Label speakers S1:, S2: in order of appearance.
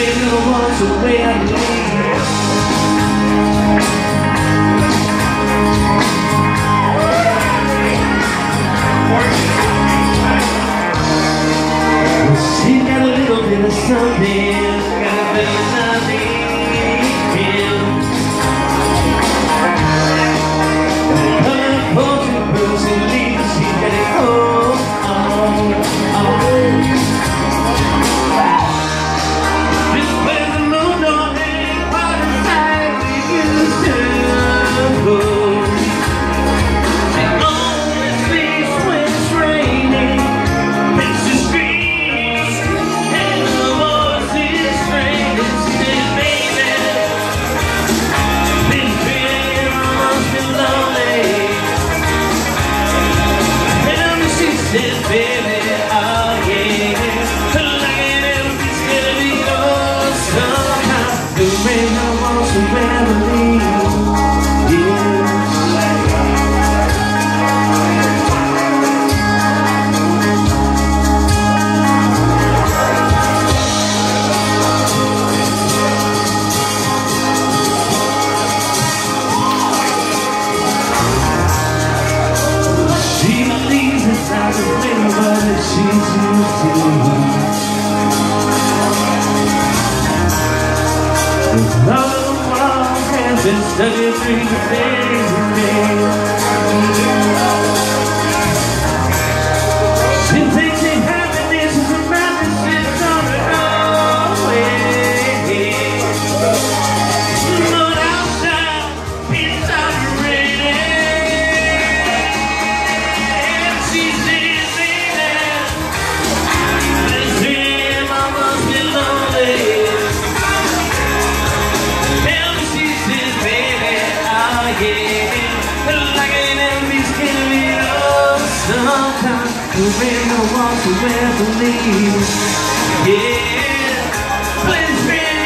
S1: Baby, I want the way I live. She got a little bit of something, got a bit of nothing. Colorful person leaves, she got it all. Just when the moon don't hang quite as high as it used to. She only sleeps when it's raining. It's just screams and the voice is strange. It says, baby, this feeling must be lonely. Tell me, she says, baby, oh yeah, like it everything's gonna be yours somehow. The rain I want to ever leave, yeah. She believes inside the flavor that she's used to. There's love in the world has been stuck in dreams of days and days. She thinks that happiness is a mountain sits on her own way. But outside, it's not raining. She says, baby, this dream I must be lonely. Tell me, she says, baby, oh yeah, like an enemy's gonna be yours sometimes. The rain I want to ever leave, yeah. Please,